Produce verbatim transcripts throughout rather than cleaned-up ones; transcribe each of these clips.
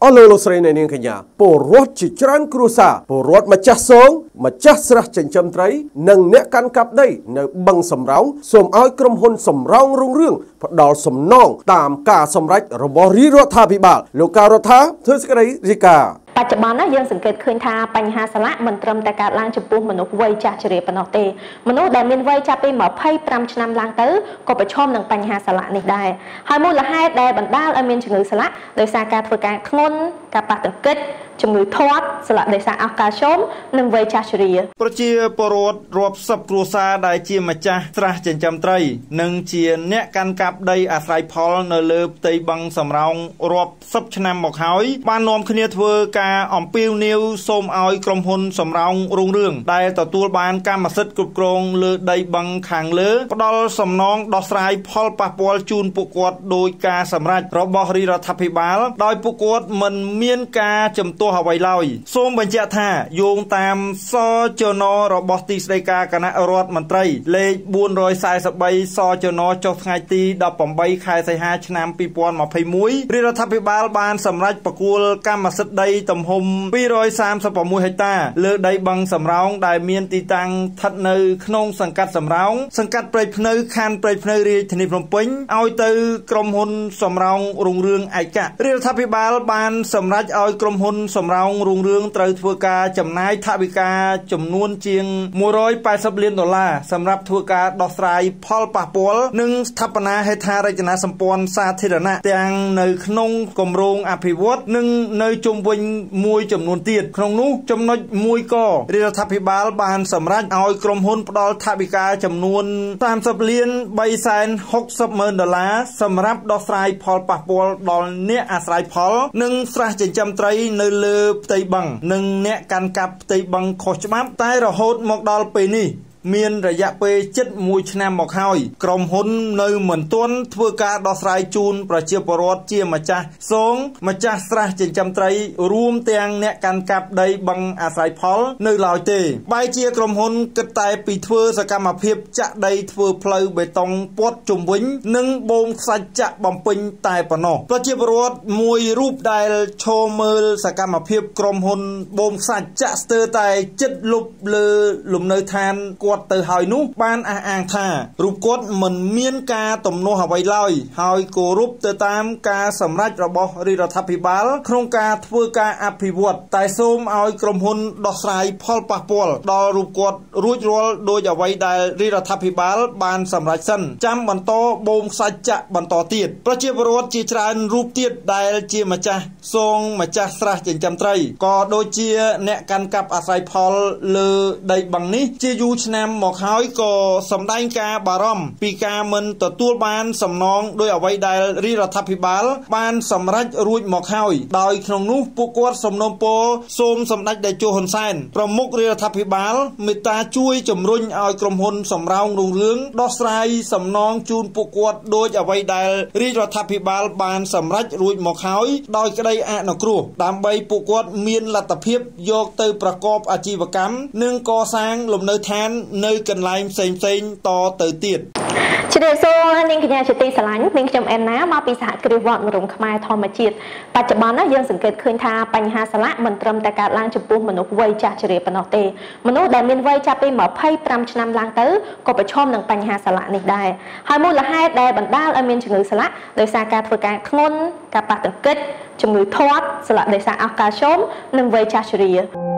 អស់លោកលោកស្រីអ្នកនាងកញ្ញាពលរដ្ឋជាច្រើនគ្រួសារពលរដ្ឋម្ចាស់សងម្ចាស់ស្រះចិញ្ចឹមត្រីនិងអ្នកកាន់កាប់ដីនៅបឹងសំរោងសូមឲ្យក្រុមហ៊ុនសំរោងរុងរឿងផ្ដល់សំណងតាមការសម្រេចរបស់រាជរដ្ឋាភិបាលលោកការរដ្ឋាធ្វើសេចក្តីរាយការណ៍បច្ចុប្បន្នណាយើងសង្កេតឃើញថាបញ្ហាសាឡាក់មិនត្រឹមតែកើតឡើងចំពោះមនុស្សវ័យចាស់ជរាប៉ុណ្ណោះទេមនុស្សដែលមានវ័យចាប់ពីម្ភៃប្រាំឆ្នាំឡើងទៅក៏ប្រឈមនឹងបញ្ហាសាឡាក់នេះដែរហើយមូលហេតុដែលបណ្ដាលឲ្យមានជំងឺសាឡាក់ដោយសារការធ្វើការធ្ងន់ការប៉ះទង្គិចជំងឺធាត់សាឡាក់ដោយសារអស់កាល់ស្យូមនិងវ័យចាស់ជរាប្រជាពលរដ្ឋរាប់សិបគ្រួសារដែលជាម្ចាស់ស្រះចិញ្ចឹមត្រីនិងជាអ្នកកាន់កាប់ដីអាស្រ័យផលនៅលើផ្ទៃបឹងសំរោងរាប់សិបឆ្នាំមកហើយបាននាំគ្នាធ្វើការអំពាវនាវសូមឲ្យក្រុមហ៊ុនសំរោងរុងរឿងដែលទទួលបានកម្មសិទ្ធិគ្រប់គ្រងលើដីបឹងខាងលើផ្ដល់សំណងដោះស្រាយផលប៉ះពាល់ជូនពួកគាត់ដោយការសម្រេចរបស់រាជរដ្ឋាភិបាលដោយពួកគាត់មិនមានការជំទាស់អ្វីឡើយសូមបញ្ជាក់ថាយោងតាមសចនរបស់ទីស្តីការគណៈរដ្ឋមន្ត្រីលេខបួនរយសែសិបបីសចនចុះថ្ងៃទីដប់ប្រាំបីខែសីហាឆ្នាំពីរពាន់ម្ភៃមួយរាជរដ្ឋាភិបាលបានសម្រេចប្រគល់កម្មសិទ្ធិដីទំហំពីររយសាមសិប៦ហិកតាលើដីបឹងសំរោងដែលមានទីតាំងស្ថិតនៅក្នុងសង្កាត់សំរោងសង្កាត់ព្រៃភ្នៅខណ្ឌព្រៃភ្នៅរាជធានីភ្នំពេញឲ្យទៅក្រុមហ៊ុនសំរោងរុងរឿងឯករាជ្យរដ្ឋាភិបាលបានសម្រេចឲ្យក្រុមហ៊ុនសំរោងរុងរឿងត្រូវធ្វើការចំណាយថវិកាចំនួនជាងមួយរយប៉ែតសិបលានដុល្លារសម្រាប់ធ្វើការដោះស្រាយផលប៉ះពាល់និងស្ថាបនាហេដ្ឋារចនាសម្ព័ន្ធសាធារណៈទាំងនៅក្នុងគម្រោងអភិវឌ្ឍនិងនៅជុំវិញមួយចំនួនទៀតក្នុងនោះចំណុចមួយក៏រាជរដ្ឋាភិបាលបានសម្រេចឲ្យក្រុមហ៊ុនផ្ដល់ថវិកាចំនួនសាមសិបលានបីសែនហុកសិបម៉ឺនដុល្លារសម្រាប់ដោះស្រាយផលប៉ះពាល់ដល់អ្នកអាស្រ័យផលនិងស្រះចិញ្ចឹមត្រីនៅលើផ្ទៃបឹងនិងអ្នកកាន់កាប់ផ្ទៃបឹងខុសច្បាប់តែរហូតមកដល់ពេលនេះមានរយៈពេលជិតមួយឆ្នាំមកហើយក្រុមហ៊ុននៅមិនទាន់ធ្វើការដោះស្រាយជូនប្រជាពលរដ្ឋជាម្ចាស់សងម្ចាស់ស្រះចិញ្ចឹមត្រីរួមទាំងអ្នកកាន់កាប់ដីបឹងអាស្រ័យផលនៅឡើយទេបែរជាក្រុមហ៊ុនគិតតែពីធ្វើសកម្មភាពចាក់ដីធ្វើផ្លូវបេតុងព័ទ្ធជុំវិញនិងបូមខ្សាច់ចាក់បំពេញតែប៉ុណ្ណោះប្រជាពលរដ្ឋមួយរូបដែលឈរមើលសកម្មភាពក្រុមហ៊ុនបូមខ្សាច់ចាក់ស្ទើរតែជិតលុបលើលំនៅឋានគាត់ទៅហើយនោះបានអះអាងថារូបគាត់មិនមានការទំនាស់អ្វីឡើយហើយគោរពទៅតាមការសម្រេចរបស់រាជរដ្ឋាភិបាលក្នុងការធ្វើការអភិវឌ្ឍតែសូមឲ្យក្រុមហ៊ុនដោះស្រាយផលប៉ះពាល់ដល់រូបគាត់រួចរាល់ដោយអ្វីដែលរាជរដ្ឋាភិបាលបានសម្រេចសិនចាំបន្តបូមខ្សាច់ចាក់បន្តទៀតប្រជាពលរដ្ឋជាច្រើនរូបទៀតដែលជាម្ចាស់សងម្ចាស់ស្រះចិញ្ចឹមត្រីក៏ដូចជាអ្នកកាន់កាប់អាស្រ័យផលលើដីបឹងនេះជាយូរឆ្នាំមកហើយក៏សម្ដែងការបារម្ភពីការមិនទទួលបានសំណងដោយអ្វីដែលរាជរដ្ឋាភិបាលបានសម្រេចរួចមកហើយដោយក្នុងនោះពួកគាត់សំណូមពរសូមសម្ដេចតេជោហ៊ុនសែនប្រមុខរាជរដ្ឋាភិបាលមេត្តាជួយជំរុញឲ្យក្រុមហ៊ុនសំរោងរុងរឿងដោះស្រាយសំណងជូនពួកគាត់ដោយអ្វីដែលរាជរដ្ឋាភិបាលបានសម្រេចរួចមកហើយដោយក្តីអនុគ្រោះដើម្បីពួកគាត់មានលទ្ធភាពយកទៅប្រកបអាជីវកម្មនិងកសាងលំនៅឋាននៅកន្លែងផ្សេងផ្សេងតទៅទៀតជ្រាបសួរនាងកញ្ញាជាទីស្រឡាញ់នាងខ្ញុំអែនណាមកពីសហគ្រាសវត្តមរំខ្មែរធម្មជាតិបច្ចុប្បន្នណាយើងសង្កេតឃើញថាបញ្ហាសាឡាក់មិនត្រឹមតែកើតឡើងចំពោះមនុស្សវ័យចាស់ជរាប៉ុណ្ណោះទេមនុស្សដែលមានវ័យចាប់ពីម្ភៃប្រាំឆ្នាំឡើងទៅក៏ប្រឈមនឹងបញ្ហាសាឡាក់នេះដែរហើយមូលហេតុដែលបណ្ដាលឲ្យមានជំងឺសាឡាក់ដោយសារការធ្វើការធ្ងន់ការប៉ះទង្គិចជំងឺធាត់សាឡាក់ដោយសារអស់កាល់ស្យូមនិងវ័យចាស់ជរា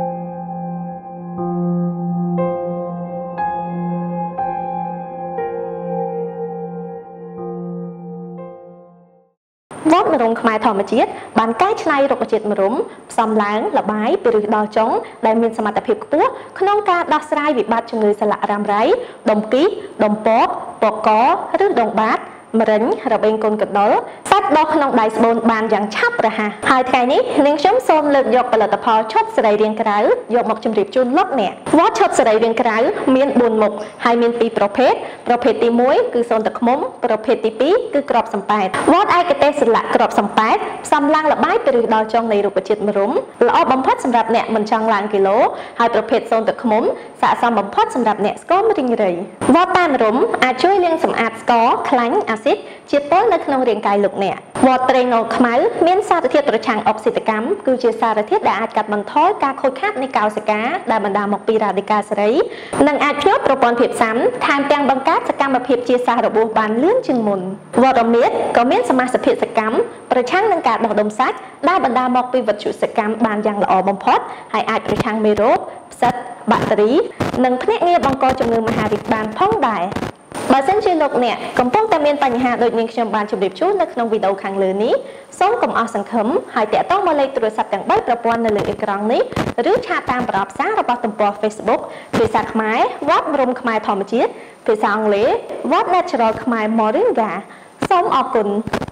វត្តមរំខ្មែរធម្មជាតិបានកែច្នៃរុក្ខជាតិមរំផ្សំឡើងលបាយពីឫសដល់ចុងដែលមានសមត្ថភាពខ្ពស់ក្នុងការដោះស្រាយវិបត្តិជំងឺសាឡាក់រ៉ាំរ៉ៃដុំគីដុំពកពកកឬដងបាតម្រិញរបេងកូនកណ្ដុរសាច់ដុះក្នុងដៃស្បូនបានយ៉ាងឆាប់រហ័សហើយថ្ងៃនេះនាងខ្ញុំសូមលើកយកផលិតផលឈុតសរីរាង្គក្រៅយកមកជម្រាបជូនលោកអ្នកវត្តឈុតសរីរាង្គក្រៅមានបួនមុខហើយមានពីរប្រភេទប្រភេទទីមួយគឺសូនទឹកឃ្មុំប្រភេទទីពីរគឺក្របសំប៉ែតវត្តឯកទេសស្លាកក្របសំប៉ែតផ្សំឡើងលបាយពីឫសដល់ចុងនៃរុក្ខជាតិមរុំល្អបំផុតសម្រាប់អ្នកមិនចង់ឡើងគីឡូហើយប្រភេទសូនទឹកឃ្មុំស័ក្តិសមបំផុតសម្រាប់អ្នកស្គមរីងរៃវត្តតាមរុំអាចជួយលាងសម្អាតស្ករខ្លាញ់អាស៊ីតជាតិពុលនៅក្នុងរាងកាយលោកអ្នកវដ្តត្រេងអូលខ្មៅមានសារធាតុប្រឆាំងអុកស៊ីតកម្មគឺជាសារធាតុដែលអាចកាត់បន្ថយការខូចខាតនៃកោសិកាដែលបណ្ដាលមកពីរ៉ាឌីកាល់សេរីនិងអាចភ្ញាក់ប្រព័ន្ធភាពស៊ាំថែមទាំងបង្កើតសកម្មភាពជាសះរបួសបានលឿនជាងមុនវត្តរមៀតក៏មានសមាសភាពសកម្មប្រឆាំងនឹងការបោះដុំសាច់ដែលបណ្ដាលមកពីវត្ថុសកម្មបានយ៉ាងល្អបំផុតហើយអាចប្រឆាំងមេរោគផ្សិតបាក់តេរីនិងភ្នាក់ងារបង្កជំងឺមហារីកបានផងដែរបើសិនជាលោកអ្នកកំពុងតែមានបញ្ហាដូចនាងខ្ញុំបានជម្រាបជូននៅក្នុងវីដេអូខាងលើនេះសូមកុំអស់សង្ឃឹមហើយតាក់ទងមកលេខទូរស័ព្ទទាំងបីប្រព័ន្ធនៅលើអេក្រង់នេះឬឆាតតាមប្រអប់សាររបស់ទំព័រ Facebook ភាសាខ្មែរវត្តរំខ្មែរធម្មជាតិភាសាអង់គ្លេសវត្ត Natural ខ្មែរ Moringa សូមអរគុណ